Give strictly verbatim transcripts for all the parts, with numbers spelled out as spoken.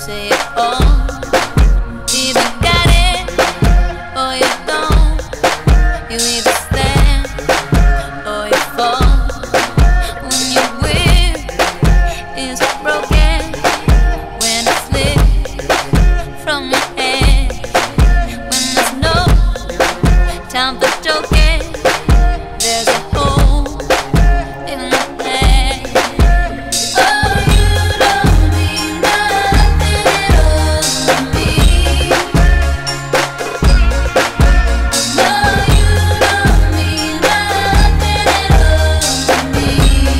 say it all. Either got it or you don't. You either stand or you fall. When your will is broken, when it slips from your hand, when there's no time for joking, there's a hole in the plan. Oh, you don't mean nothing at all to me. No, you don't mean nothing at all to me.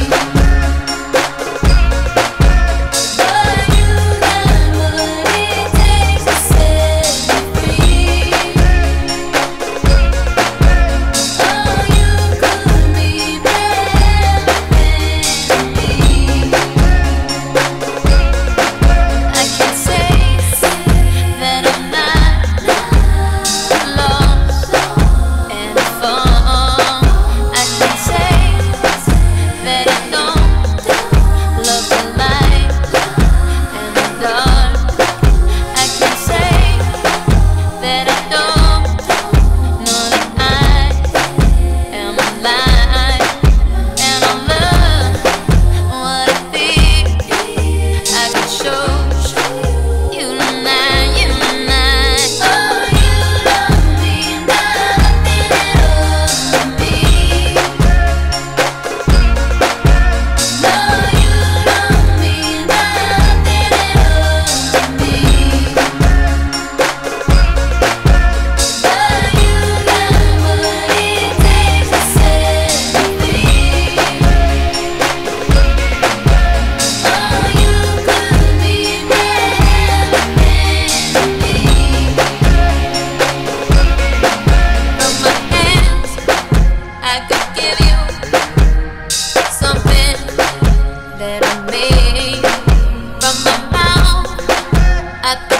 But you got what it takes to set me free. Oh, you could be better than me. I can say that I'm not lost and found. I can say that I don't love the light and the dark. I can say that I don't know that I am alive, and I love what I feel. I can show you tonight, you tonight. Oh, you don't mean nothing at all to me. No, you don't mean nothing at all to me. But you got what it takes to set me free. Oh, you could be better than me. From my hands, I could give you something that I made. From my mouth, I could